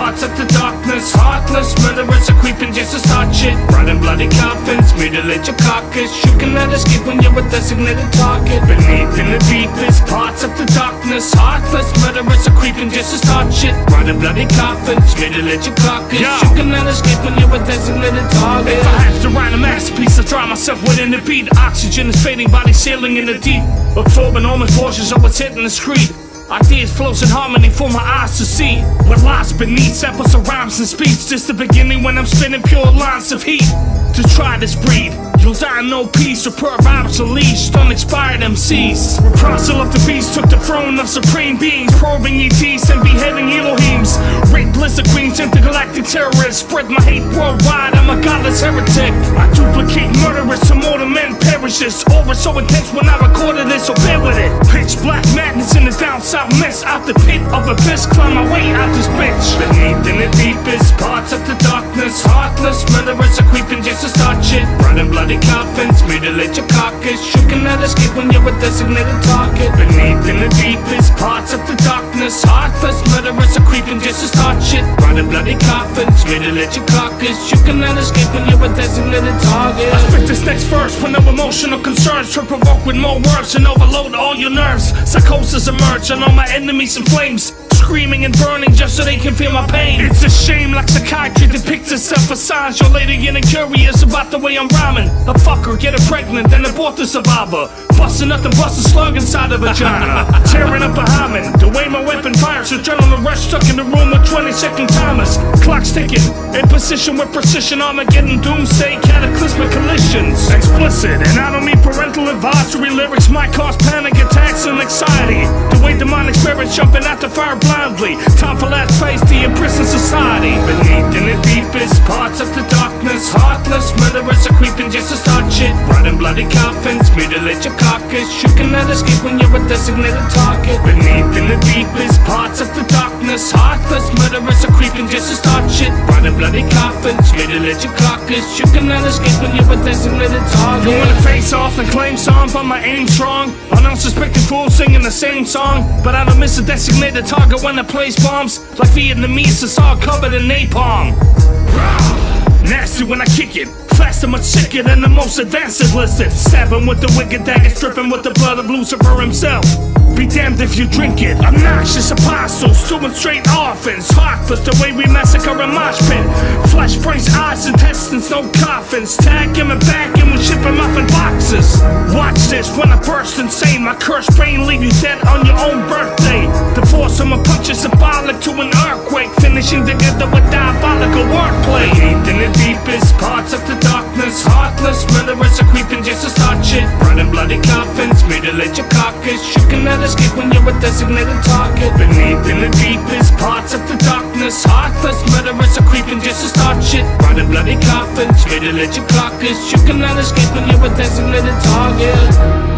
parts of the darkness. Heartless murderers are creeping just to start shit. Bright and bloody coffins, mutilate your carcass. You cannot escape when you're a designated target. Beneath in the deepest parts of the darkness. Heartless murderers are creeping just to start shit. Bright and bloody coffins, mutilate your carcass. You cannot escape when you're a designated target. If I have to write a masterpiece, I drown myself within the beat. Oxygen is fading, body sailing in the deep, absorbing all my portions of what's hitting the street. Ideas flows in harmony for my eyes to see. What lies beneath samples of rhymes and speech. Just the beginning when I'm spinning pure lines of heat. To try this breed, you'll die in no peace. Superb rhymes unleashed on expired MCs. Reprisal of the beast took the throne of supreme beings. Probing ETs and beheading Elohims. Rape blizzard queens, intergalactic terrorists. Spread my hate worldwide, I'm a godless heretic. I duplicate murderers to more than men perishes. Aura so intense when I recorded this, so bear with it. Pitch black madness in the downside mess. Out the pit of abyss, climb my way out this bitch. Beneath in the deepest parts of the darkness. Heartless murderers are creeping just to start shit. Bright and bloody coffins, mutilate your carcass. You cannot escape when you're a designated target. Beneath in the deepest parts of the darkness. Heartless murderers are creeping just to start shit. Bright and bloody coffins, mutilate your carcass. You cannot escape when you're a designated target. I spit this next verse when no emotional concerns to provoke with more words and overload all your nerves. Psychosis emerge and all my enemies in flames, screaming and burning just so they can feel my pain. It's a shame like psychiatry depicts itself as signs. Your lady getting curious about the way I'm rhyming. A fucker getting pregnant, then abort the survivor. Busting nothing, bust a slug inside the vagina. Tearing up a hymen, the way my weapon fires. Adrenaline rush stuck in the room with 20-second timers. Clock's ticking, in position with precision. Armageddon, doomsday, cataclysmic collisions. Explicit, and I don't mean parental advisory. Lyrics might cause panic attacks and anxiety. The way demonic spirits jumping out the fire blindly. Time for last face, the imprisoned society. Beneath in the deepest parts of the darkness. Heartless murderers are creeping just to start shit. Bright and bloody coffins, mutilate your carcass. You cannot escape when you're a designated target. Beneath in the deepest parts of the darkness. Heartless murderers are creeping just to start shit. Bright and bloody coffins, mutilate your carcass. You cannot escape when you're a designated target. You wanna face off and claim some, but my aim strong. An unsuspecting fool singing the same song, but I don't miss a designated target when I place bombs. Like Vietnamese, it's all covered in napalm. Nasty when I kick it, faster, much sicker than the most advanced enlisted. Stabbing with the wicked dagger, stripping with the blood of Lucifer himself. Be damned if you drink it. Obnoxious apostles, doing straight offense. Heartless the way we massacre a mosh pit. Flesh, brains, eyes, intestines, no coffins. Tag him and back him, we ship him off in boxes. Watch this when I burst insane. My cursed brain leave you dead on your own birthday. The force of my punch is symbolic to an earthquake, finishing together with diabolical wordplay. Beneath in the deepest parts of the darkness. Heartless murderers are creeping just to start shit. Bright and bloody coffins, mutilate your carcass. You cannot escape when you're a designated target. Beneath in the deepest parts of the darkness. Heartless murderers are creeping just to start shit. Bright and bloody coffins, mutilate your carcass. You cannot escape when you're a designated target.